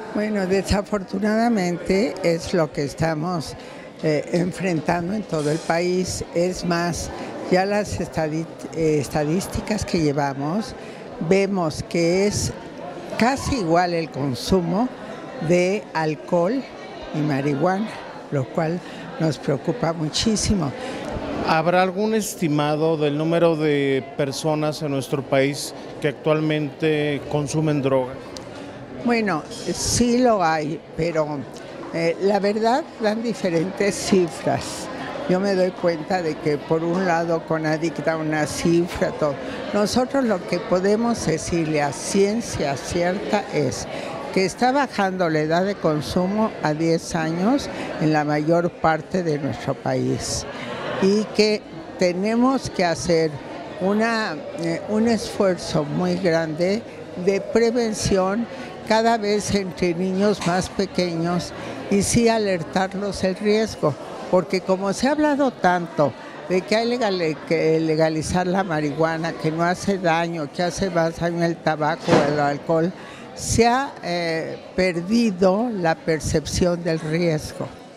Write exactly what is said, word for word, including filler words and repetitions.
Bueno, desafortunadamente es lo que estamos eh, enfrentando en todo el país. Es más, ya las estadi- eh, estadísticas que llevamos, vemos que es casi igual el consumo de alcohol y marihuana, lo cual nos preocupa muchísimo. ¿Habrá algún estimado del número de personas en nuestro país que actualmente consumen droga? Bueno, sí lo hay, pero eh, la verdad dan diferentes cifras. Yo me doy cuenta de que por un lado Conadic da una cifra, todo. Nosotros lo que podemos decirle a ciencia cierta es que está bajando la edad de consumo a diez años en la mayor parte de nuestro país y que tenemos que hacer una, eh, un esfuerzo muy grande de prevención cada vez entre niños más pequeños y sí alertarlos el riesgo, porque como se ha hablado tanto de que hay legal, que legalizar la marihuana, que no hace daño, que hace más daño el tabaco o el alcohol, se ha eh, perdido la percepción del riesgo.